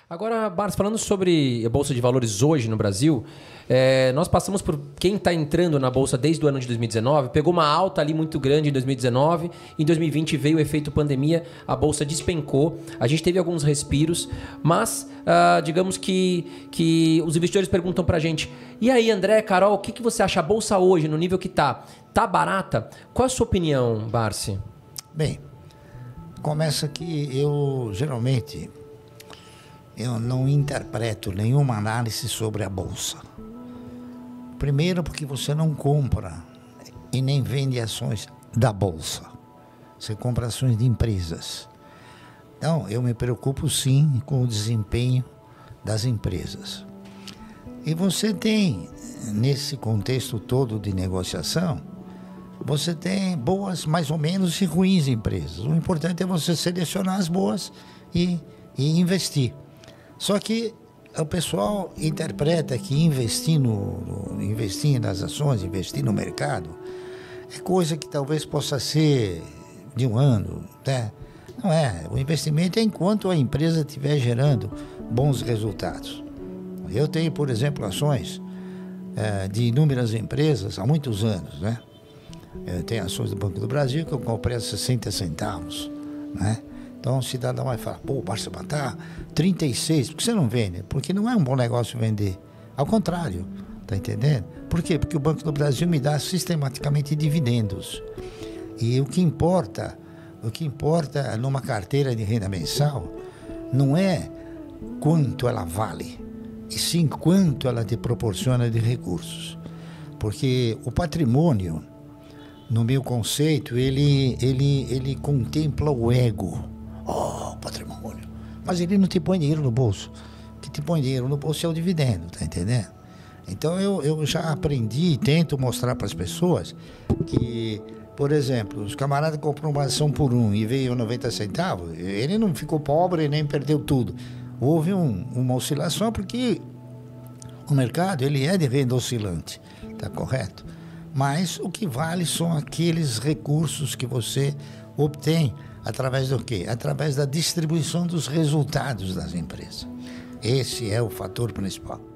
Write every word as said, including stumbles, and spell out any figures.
Agora, Barsi, falando sobre a Bolsa de Valores hoje no Brasil, é, nós passamos por quem está entrando na Bolsa desde o ano de dois mil e dezenove, pegou uma alta ali muito grande em dois mil e dezenove, em dois mil e vinte veio o efeito pandemia, a Bolsa despencou, a gente teve alguns respiros, mas ah, digamos que, que os investidores perguntam para a gente, e aí André, Carol, o que, que você acha a Bolsa hoje, no nível que está? Tá barata? Qual a sua opinião, Barsi? Bem, começa que eu geralmente... eu não interpreto nenhuma análise sobre a Bolsa. Primeiro porque você não compra e nem vende ações da Bolsa. Você compra ações de empresas. Então, eu me preocupo sim com o desempenho das empresas. E você tem, nesse contexto todo de negociação, você tem boas, mais ou menos, e ruins empresas. O importante é você selecionar as boas e, e investir. Só que o pessoal interpreta que investir, no, no, investir nas ações, investir no mercado, é coisa que talvez possa ser de um ano, né? Não é. O investimento é enquanto a empresa estiver gerando bons resultados. Eu tenho, por exemplo, ações é, de inúmeras empresas há muitos anos, né? Eu tenho ações do Banco do Brasil que eu comprei a sessenta centavos, né? Então o cidadão vai falar, pô, Barça está trinta e seis, por que você não vende? Porque não é um bom negócio vender. Ao contrário, tá entendendo? Por quê? Porque o Banco do Brasil me dá sistematicamente dividendos. E o que importa, o que importa numa carteira de renda mensal não é quanto ela vale, e sim quanto ela te proporciona de recursos. Porque o patrimônio, no meu conceito, ele, ele, ele contempla o ego. Oh, patrimônio. Mas ele não te põe dinheiro no bolso. O que te põe dinheiro no bolso é o dividendo, tá entendendo? Então eu, eu já aprendi e tento mostrar para as pessoas que, por exemplo, os camaradas compram uma ação por um e veio noventa centavos, ele não ficou pobre nem perdeu tudo. Houve um, uma oscilação porque o mercado ele é de renda oscilante, tá correto? Mas o que vale são aqueles recursos que você obtém através do quê? Através da distribuição dos resultados das empresas. Esse é o fator principal.